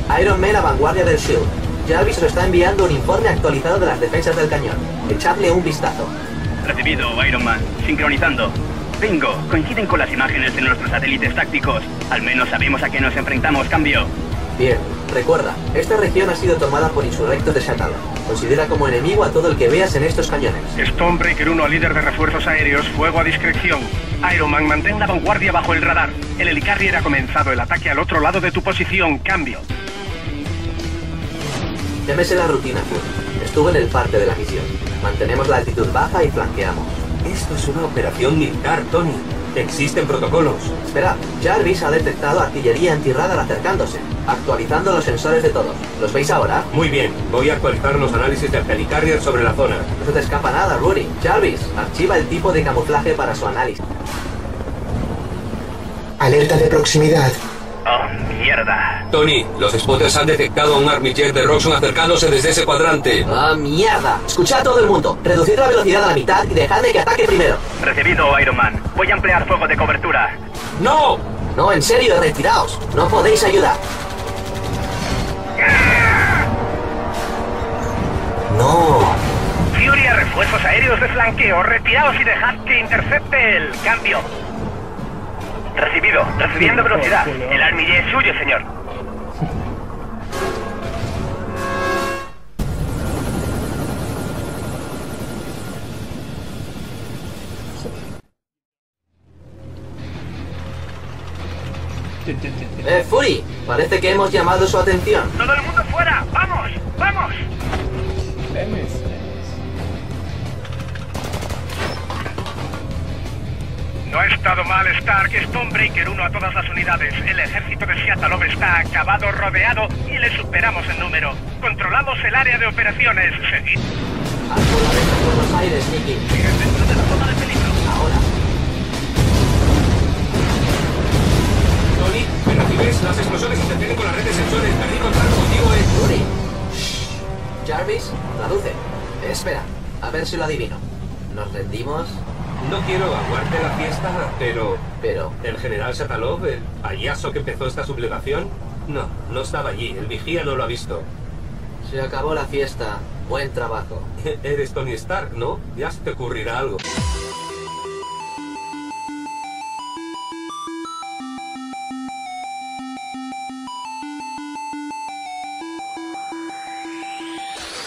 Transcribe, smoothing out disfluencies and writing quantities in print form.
Iron Man a vanguardia del SHIELD. Jarvis os está enviando un informe actualizado de las defensas del cañón. Echadle un vistazo. Recibido, Iron Man. Sincronizando. Bingo, coinciden con las imágenes de nuestros satélites tácticos. Al menos sabemos a qué nos enfrentamos, cambio. Bien, recuerda, esta región ha sido tomada por insurrectos de Shuttle. Considera como enemigo a todo el que veas en estos cañones. Stonebreaker 1, líder de refuerzos aéreos, fuego a discreción. Iron Man, mantén la vanguardia bajo el radar. El Helicarrier ha comenzado el ataque al otro lado de tu posición, cambio. Llámese la rutina, Fury. Estuve en el parte de la misión. Mantenemos la altitud baja y flanqueamos. Esto es una operación militar, Tony. Existen protocolos. Espera, Jarvis ha detectado artillería antirradar acercándose, actualizando los sensores de todos. ¿Los veis ahora? Muy bien, voy a actualizar los análisis del Helicarrier sobre la zona. No se te escapa nada, Rudy. Jarvis, archiva el tipo de camuflaje para su análisis. Alerta de proximidad. Oh, mierda. Tony, los spotters han detectado a un Army Jet de Roxxon acercándose desde ese cuadrante. ¡Ah, mierda! Escuchad a todo el mundo. Reducid la velocidad a la mitad y dejadme que ataque primero. Recibido, Iron Man. Voy a emplear fuego de cobertura. ¡No! No, en serio, retiraos. No podéis ayudar. No. Fury a refuerzos aéreos de flanqueo. Retiraos y dejad que intercepte el cambio. Recibido, recibiendo velocidad. El Army Jet es suyo, señor. Fury, parece que hemos llamado su atención. ¡Todo el mundo fuera! ¡Vamos! ¡Vamos! No ha estado mal, Stark. Stonebreaker 1 a todas las unidades. El ejército de Seattle está acabado, rodeado y le superamos en número. Controlamos el área de operaciones. Seguid. Haz por los aires, Nicky. Sigue dentro de la zona de peligro. Ahora. Tony, ¿me recibes? Las explosiones interfieren con la red de sensores. Perdí contacto contigo, Fury. Shh. Jarvis, traduce. Espera, a ver si lo adivino. ¿Nos rendimos? No quiero aguarte la fiesta, pero... Pero... ¿El general Shatalov, el payaso que empezó esta sublevación? No estaba allí. El vigía no lo ha visto. Se acabó la fiesta. Buen trabajo. Eres Tony Stark, ¿no? Ya se te ocurrirá algo.